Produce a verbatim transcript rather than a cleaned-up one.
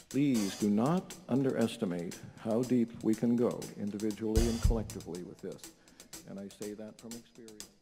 Please do not underestimate how deep we can go individually and collectively with this. And I say that from experience.